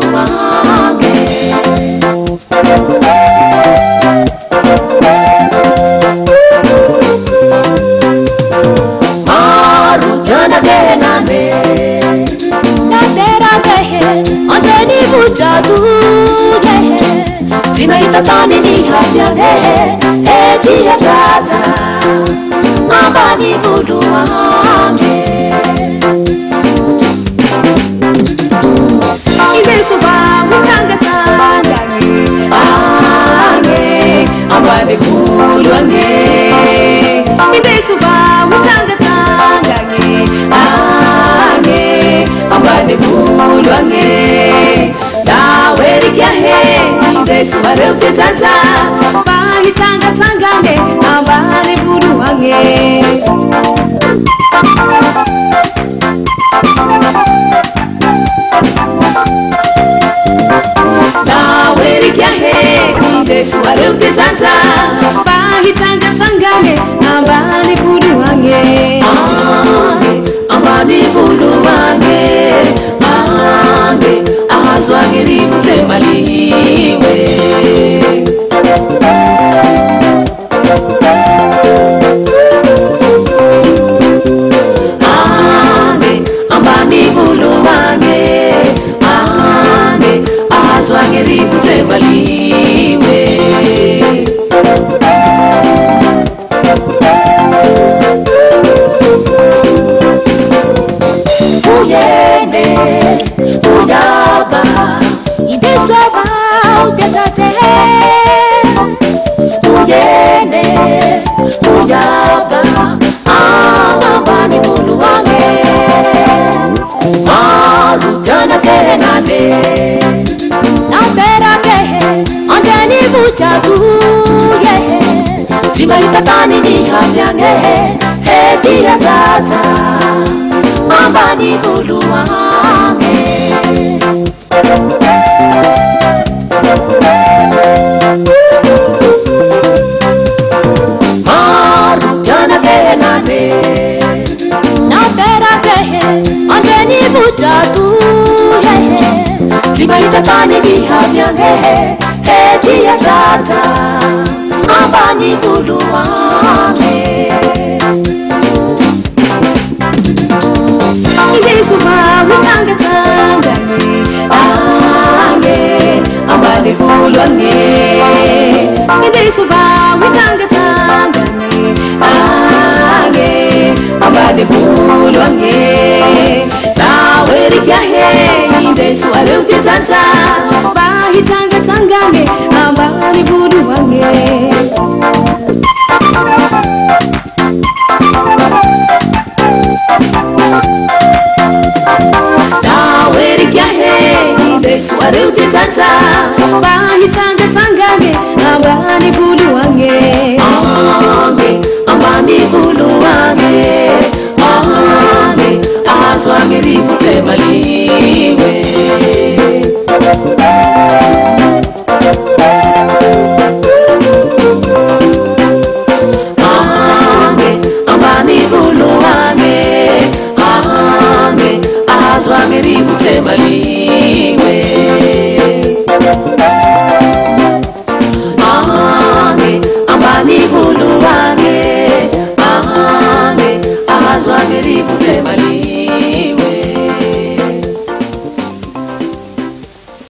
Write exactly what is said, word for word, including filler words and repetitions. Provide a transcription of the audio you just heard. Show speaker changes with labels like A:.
A: wange maru jana denane na tera gehe anjani bujadu gehe tina itatani ni hapya gehe edia tata mabani bulu wange Suba utanga tanga ange ambane fulu ange inde suba utanga tanga ange ambane fulu ange dawe rikia he inde suba rute tata bahi tanga tanga me ambane fulu ange Suareu te tanta, bahi tanga tangane, ambani bulu wange, ange, ambani bulu wange, ange, ahazwange ribute maliwe. Ange, ambani bulu wange, ange, ahazwange ribute maliwe. Uyene, uyaga, indeswaba utetate. Uyene, uyaga, amabani bulu wange, marutana kenane. Nautera kehe, anjani bujadu yehe, tima itatani ni hapyange, hedia tata. Ambani bulu wange maru jana kenane na tera kehe anjeni bujadu yehe tima itatani ni hapyange hedia tata ambani bulu wange Suba utanga tanga ange ambani fulu ange inde suba utanga tanga ange ambani fulu ange nawe rikia he inde suale uti tanta bahi tanga tanga ange ambani fulu ange Suareu te tata, bahi tanga tangane, ambani bulu wange, ange, ambani bulu wange, ange, ahazwange ribute maliwe. Ange, ambani bulu wange, ange, ahazwange ribute maliwe.